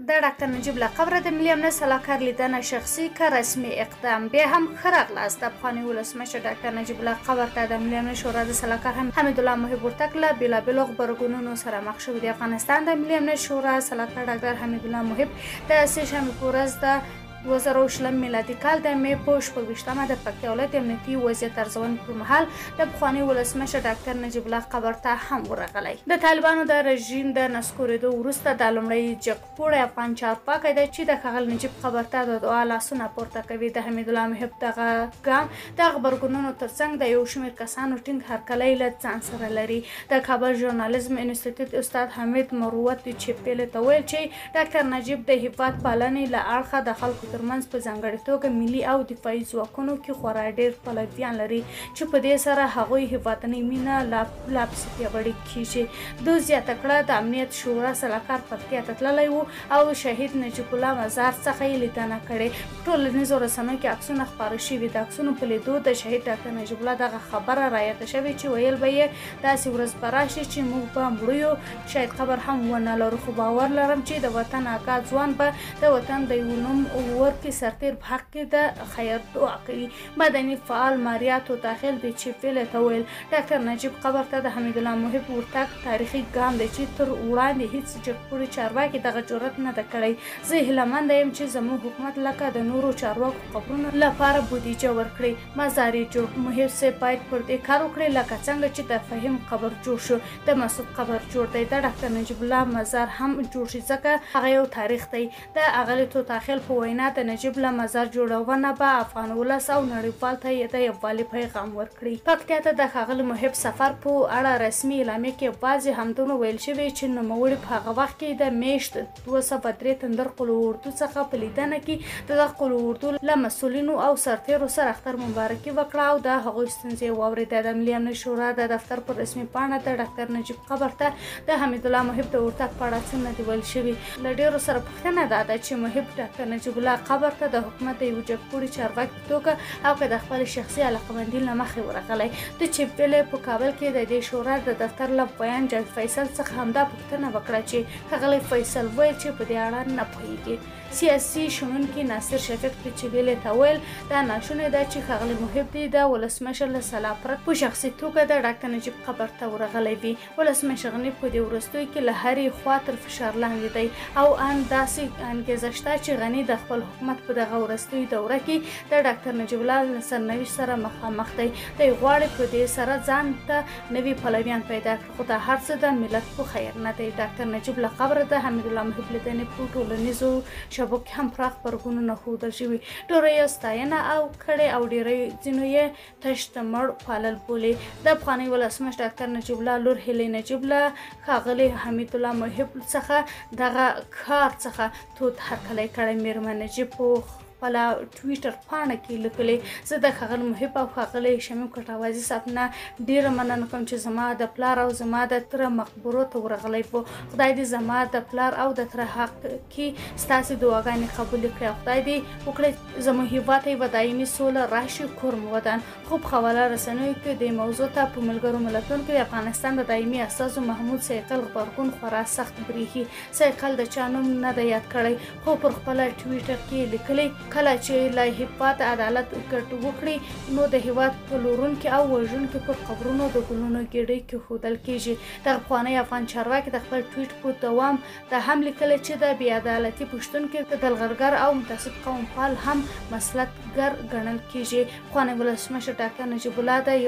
د ډاکټر نجیب له قبره د ملي امنیت سلاکار لیدنه شخصي که رسمي اقدام. بیا هم ښه راغلاست. د افغاني ولسمشر ډاکټر نجیب له قبر ته د ملي امنیت شورا د سلاکار حمیدالله محب ورتګ له بېلابېلو غبرګونونو سره مخ شوی دی. افغانستان د ملي امنیت شورا سلاکار ډاکټر حمیدالله محب د سه‌شنبې په ورځ د 2020 میلادي کال د مې په 28مه د پکتیا ولایت امنیتي وضعیت ارزونې پر مهال د پخواني ولسمشر ډاکټر نجیب الله قبر ته هم ورغلی. د طالبانو د رژیم د نسکورېدو وروسته د لومړی جګپوړی افغان چارواکی دی چې د ښاغلي نجیب قبر ته د دعا لاسونه پورته کوي. د حمیدالله محب دغه ګام د غبرګونونو ترڅنګ د یو شمېر کسانو ټینګ هرکلی له ځان سره لري. د کابل ژورنالیزم انسټیټیوټ استاد حمید مروت چپېلې ته ویل چې ډاکټر نجیب د هیواد پالنې له اړخه د خلکو ترمنځ په ځانګړې توګه ملي او دفاعي ځواکونو کې خورا ډېر پلویان لري چې په دې سره هغوی هیوادنۍ مینه لا پسې پیاوړې کیږي. دوی زیاته کړه د امنیت شورا سلاکار پکتیا ته تللی و او شهید نجیب الله مزار څخه یې لیدنه کړې. په ټولنیزو رسنیو کې عکسونه خپاره شوي. د عکسونو په لیدو د شهید ډاکټر نجیب الله دغه خبره رایاده شوې چې ویل به یې داسې ورځ به راشي چې موږ به مړو یو شاید قبر هم ونه لرو، خو باور لرم چې د وطن آګاه ځوان به د وطن د یو نوم ورکړي سرتیر په حق کې د خیر دعا کوي. مدني فعال ماریاتو داخل دی چې ویلې ته ویل ډاکټر نجیب قبر ته د حمیدالله محب ورتګ تاریخي ګام دی چې تر وړاندې هیڅ جګپوړي چارواکي دغه جرأت نه ده کړی. زه هیلهمنده یم چې زموږ حکومت لکه د نورو چارواکو قبرونو لپاره بودیجه ورکړي. مزار یې جوړ. محب صاحب باید پر دې کار وکړي لکه څنګه چې د فهیم قبر جوړ شو، د مسعود قبر جوړ دی، د ډاکټر نجیب الله مزار هم جوړ شي ځکه هغه یو تاریخ دی. د اغلې توتاخیل په وینا د نجیب له مزار جوړونه به افغان ولس او نړیوال ته د یووالي پیغام ورکړي. پکتیا ته د ښاغلي محب سفر په اړه رسمي اعلامیه کې واضح همدومره ویل شوي چې نوموړي په هغه وخت کې د میاشت 203 تندر قلو اردو څخه په لیدنه کې د قلو اردو له مسؤلینو او سرتیرو سره اختر مبارکي وکړه او د هغوی ستونزې واورېده. د ملي امنیت شورا د دفتر پر رسمي پاڼه د ډاکټر نجیب قبر ته د حمیدالله محب د ورتګ په اړه څه نه دي ویل شوي. له ډېرو سره پوښتنه دا ده چې محب ډاکټر نجیب الله قبر ته د حکومت د یو جګپوړي چارواکي په توګه او که د خپل شخصي علاقمندۍ له مخې ورغلی. د چپېلې په کابل کې د دې شورا د دفتر له بیان جج فیصل څخه همدا پوښتنه وکړه چې ښاغلی فیصل ویل چې په دې اړه نه پوهېږي. سیاسي شنونکي ناصر شفیق چپېلې ته ویل دا ناشونې ده چې ښاغلی محب دې د ولسمشر له سلا پرته په شخصي توګه د ډاکټر نجیب قبر ته ورغلی وي. ولسمشر غني په دې وروستیو کې له هرې خوا تر فشار لاندې دی او ان داسې انګېزه شته چې غني د خپل حکومت په دغه وروستیو دوره کې د ډاکټر نجیب الله له سرنوشت سره مخامخ دی. دی غواړي په دې سره ځان ته نوي پلویان پیدا کړي، خو دا هر څه د ملت په خیر نه دی. ډاکټر نجیب له قبره د حمیدالله محب لیدنې په ټولنیزو شبکو هم پراخ غبرګونونه ښودل شوي. ډېرو یې ستاینه او کړې او ډېرو ځینو یې تش د مړ پالل بولي. د افغاني ولسمشر ډاکټر نجیب الله لور هیلې نجیب له ښاغلي حمیدالله محب څخه دغه کار څخه تود هرکلی کړی. میرمن نجیب په خپله ټویټر پاڼه کې لیکلي زه د ښاغلي محب او ښاغلي شمیم کټاوازي صاحب نه ډېره مننه کوم چې زما د پلار او زما د تره مقبرو ته ورغلی و. خدای دې زما د پلار او د تره حق کې ستاسې دعاګانې قبولې کړي او خدای دې وکړي زموږ هېواد ته یوه دایمي سوله راشي. کورم ودان. خو په خواله رسنیو کې دې موضوع ته په ملګرو ملتونو کې د افغانستان د دایمي استازو محمود سیقل غبرګون خورا سخت بریښي. سیقل د چا نوم نه دی یاد کړی خو پر خپله ټویټر کې لیکلی کله چې له هیواد عدالت ګټ وکړي نو د هیواد پلورونکي او وژونکي پر قبرونو د ګلونو ګېډۍ کېښودل کېږي. دغه پخوانی افغان چارواکي د خپل ټویټ په دوام دا هم لیکلی چې د بې عدالتي پوښتونکي د دلغرګر او متعصب قوم پال هم مسلطګر ګڼل کېږي. پخوانی ولسمشر ډاکټر نجیب الله د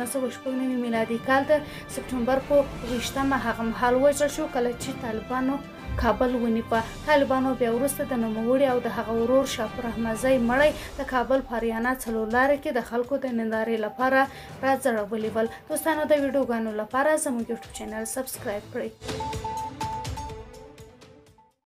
1996 میلادي کال د سپټمبر په 28مه هغه مهال وژل شو کله چې طالبانو کابل ونیوه. طالبانو بیا وروسته د نوموړي او د هغه ورور شاپور احمدزی مړی د کابل پاریانا څلورلارې کې د خلکو د نندارې لپاره راځړولي ول. دوستانو د ویډیوګانو لپاره زموږ یوټیوب چینل سبسکرایب کړئ.